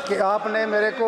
कि आपने मेरे को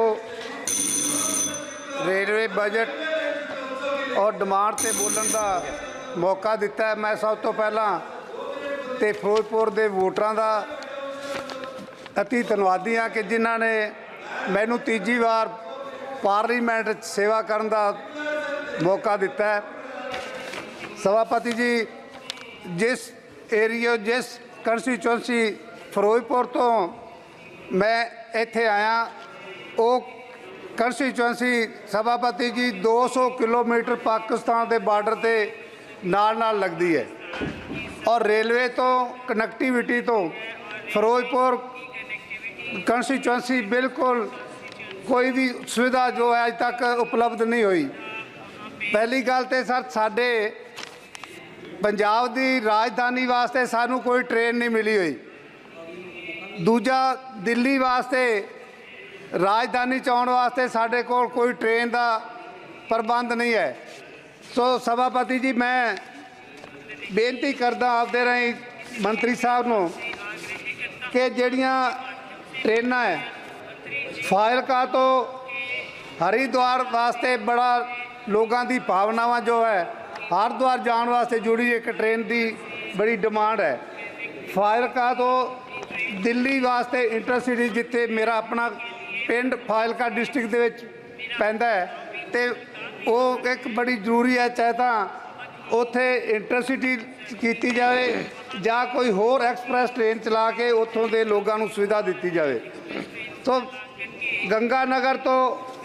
रेलवे बजट और डिमांड से बोलने का मौका दिता है। मैं सब तो पहला तो फिरोजपुर के वोटरों का अति धन्नवादी हाँ कि जिन्हों ने मैनू तीजी बार पार्लीमेंट सेवा करने का मौका दिता है। सभापति जी, जिस एरिया जिस कंस्टिट्यूएंसी फिरोजपुर तो मैं इत्थे आया, वो कंस्टिट्यूएंसी सभापति जी 200 किलोमीटर पाकिस्तान के बार्डर से नाल लगती है और रेलवे तो कनैक्टिविटी तो फिरोजपुर कंस्टिट्यूएंसी बिल्कुल कोई भी सुविधा जो है अज तक उपलब्ध नहीं हुई। पहली गल तो सर साडे पंजाब की राजधानी वास्ते सानू कोई ट्रेन नहीं मिली हुई। दूजा दिल्ली वास्ते राजधानी च आउण वास्ते साडे कोल कोई ट्रेन का प्रबंध नहीं है। सो सभापति जी, मैं बेनती करदा आपदे राहीं मंत्री साहब नूं कि जिहड़ियां ट्रेनां है फाजिलका तो हरिद्वार वास्ते बड़ा लोगों की भावनावां जो है हरिद्वार जाने वास्ते जुड़ी एक ट्रेन की बड़ी डिमांड है। फाजिलका तो दिल्ली वास्ते इंटरसिटी जिथे मेरा अपना पिंड फाजिलका डिस्ट्रिक्ट दे विच पैंदा है तो वो एक बड़ी जरूरी है, चाहे तो उत्थे इंटरसिटी की जाए या कोई होर एक्सप्रैस ट्रेन चला के उत्थों के लोगों को सुविधा दी जाए। तो गंगानगर तो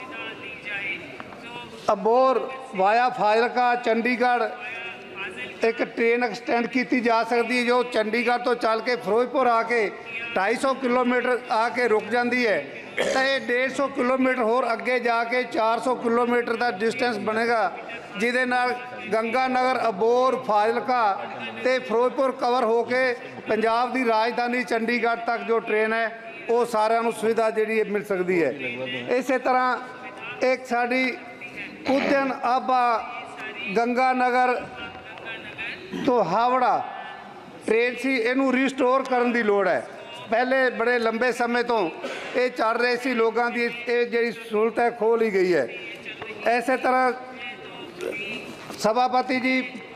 अबोर वाया फाजिलका चंडीगढ़ एक ट्रेन एक्सटेंड की जा सकती है जो चंडीगढ़ तो चल के फिरोजपुर आके 250 किलोमीटर आके रुक जाती है। तो ये 150 किलोमीटर होर अगे जाके 400 किलोमीटर का डिस्टेंस बनेगा, जिहदे नाल गंगानगर अबोर फाजिलका ते फिरोजपुर कवर होके पंजाब की राजधानी चंडीगढ़ तक जो ट्रेन है वो सारिਆਂ ਨੂੰ सुविधा जी मिल सकती है। इस तरह एक साड़ी उद्यन आबा गंगानगर तो हावड़ा ट्रेन सी इनू रिस्टोर करने की लोड़ है। पहले बड़े लंबे समय तो ये चल रहे सी, लोगों की जी सहूलत है खो ली गई है। इस तरह सभापति जी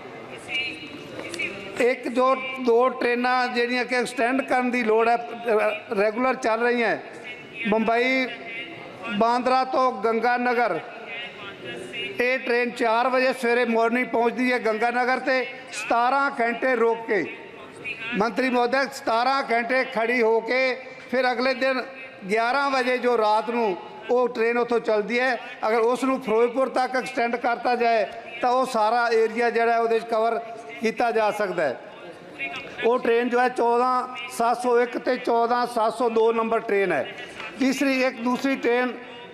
एक जो 2 ट्रेन जिहड़ियां कि एक्सटेंड करने की लोड़ है रेगूलर चल रही हैं, मुंबई बांद्रा तो गंगानगर ये ट्रेन 4 बजे सवेरे मॉर्निंग पहुँचती है गंगानगर से 17 घंटे रोक के मंत्री महोदय 17 घंटे खड़ी होके फिर अगले दिन 11 बजे जो रात को वो ट्रेन उतों चलती है। अगर उसनू फिरोजपुर तक एक्सटेंड करता जाए तो वो सारा एरिया जोड़ा वो कवर किया जा सकता है। वो ट्रेन जो है 14701 तो 14702 नंबर ट्रेन है। तीसरी एक दूसरी ट्रेन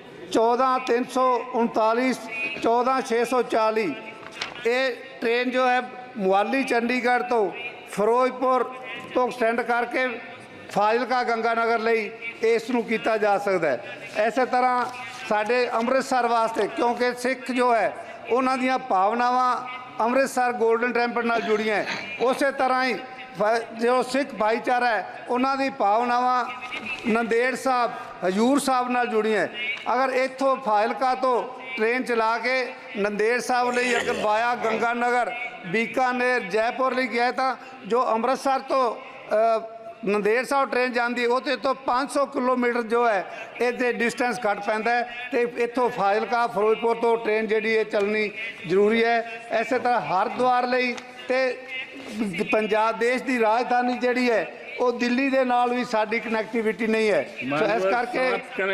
14339 14640 ये ट्रेन जो है मोहाली चंडीगढ़ तो फिरोजपुर तो एक्सटेंड करके फाजिलका गंगानगर लई इसनूं कीता जा सकता है। इस तरह साडे अमृतसर वास्ते क्योंकि सिख जो है उन्हां दीयां भावनावां अमृतसर गोल्डन टैंपल नाल जुड़ियां है, उस तरह ही जो सिख भाईचारा है उन्होंने भावनावां नंदेड़ साहब हजूर साहब नाल जुड़ियां है। अगर इत्थों फाजिलका तो ट्रेन चला के नंदेड़ साहब लई अगर वाया गंगानगर बीकानेर जयपुर लई गया तो जो अमृतसर तो नंदेड़ साहब ट्रेन जाती वो तो 500 किलोमीटर जो है ये डिस्टेंस घट पैंदा है तो इत्थों फाजिलका फिरोजपुर तो ट्रेन जी चलनी जरूरी है। इस तरह हरिद्वार लई ते पंजाब देश की राजधानी जी है वो दिल्ली के नाल भी साडी कनैक्टिविटी नहीं है। तो इस करके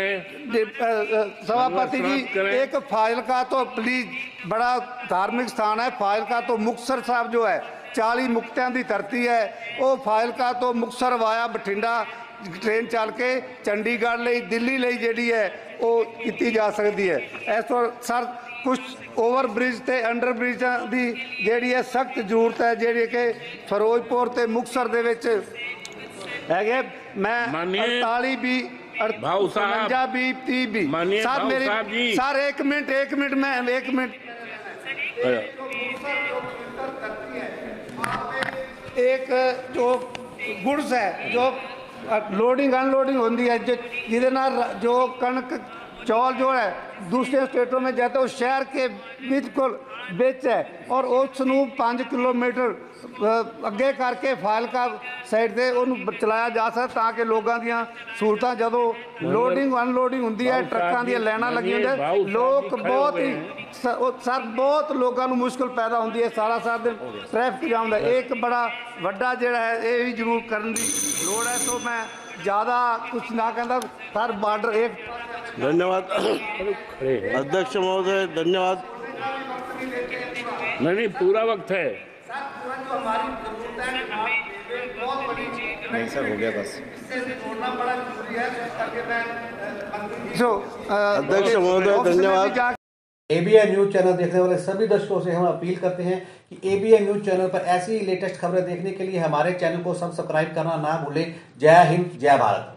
सभापति जी एक फाजिलका तो प्लीज़ बड़ा धार्मिक स्थान है, फाजिलका तो मुक्तसर साहब जो है 40 मुक्तियां की धरती है, वो फाजिलका तो मुक्तसर वाया बठिंडा ट्रेन चल के चंडीगढ़ लई दिल्ली लई जिहड़ी है वो की जा सकती है। इस तो सर कुछ ओवर ब्रिज ते अंडर ब्रिजां की जिहड़ी है सख्त जरूरत है जिहड़ी कि फिरोजपुर ते मुक्तसर दे विच है। मैं 48 भी 52 भी 30 भी सर मेरी सर एक मिनट मैं एक मिनट एक जो गुड्स है जो ਲੋਡਿੰਗ ਅਨਲੋਡਿੰਗ ਹੁੰਦੀ ਹੈ ਜਿਹਦੇ ਨਾਲ ਜੋ ਕਣਕ चौल जो है दूसरे स्टेटों में जाता है वो शहर के बिल्कुल बिच है और उसनू 5 किलोमीटर अगे करके फाइलका साइड से उन्होंने चलाया जा सकता ताकि लोगों ਦੀਆਂ सहूलतां ਜਦੋਂ लोडिंग अनलोडिंग ਹੁੰਦੀ ਹੈ ट्रकों ਦੀਆਂ लाइनां लगी ਹੁੰਦੀਆਂ लोग बहुत ही सर बहुत लोगों ਨੂੰ मुश्किल पैदा ਹੁੰਦੀ है सारा दिन ट्रैफिक जाम ਦਾ एक बड़ा ਵੱਡਾ ਜਿਹੜਾ है ये भी जरूर करने की लोड़ है तो मैं ज़्यादा कुछ ना कहता सर बॉर्डर एक धन्यवाद अध्यक्ष महोदय धन्यवाद नहीं पूरा वक्त है नहीं सर हो गया बस अध्यक्ष महोदय धन्यवाद एबीएन न्यूज चैनल देखने वाले सभी दर्शकों से हम अपील करते हैं कि एबीएन न्यूज चैनल पर ऐसी लेटेस्ट खबरें देखने के लिए हमारे चैनल को सब्सक्राइब करना ना भूलें। जय हिंद जय भारत।